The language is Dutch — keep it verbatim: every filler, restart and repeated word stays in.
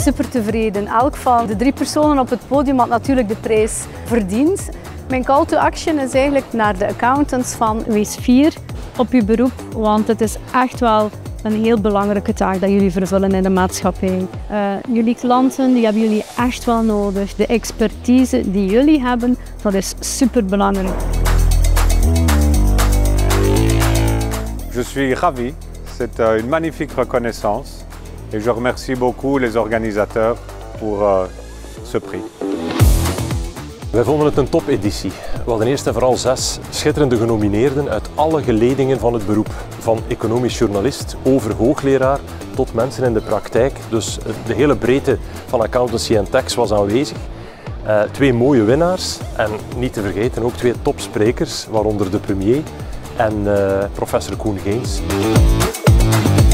super tevreden. Elk van de drie personen op het podium had natuurlijk de prijs verdiend. Mijn call to action is eigenlijk naar de accountants van wees fier op uw beroep, want het is echt wel een heel belangrijke taak dat jullie vervullen in de maatschappij. Uh, jullie klanten die hebben jullie echt wel nodig. De expertise die jullie hebben, dat is super belangrijk. Je suis ravi, c'est une magnifique reconnaissance et je remercie beaucoup les organisateurs pour uh, ce prix. Wij vonden het een topeditie. We hadden eerst en vooral zes schitterende genomineerden uit alle geledingen van het beroep. Van economisch journalist over hoogleraar tot mensen in de praktijk. Dus de hele breedte van accountancy en tax was aanwezig. Uh, twee mooie winnaars en niet te vergeten ook twee topsprekers, waaronder de premier en uh, professor Koen Geens.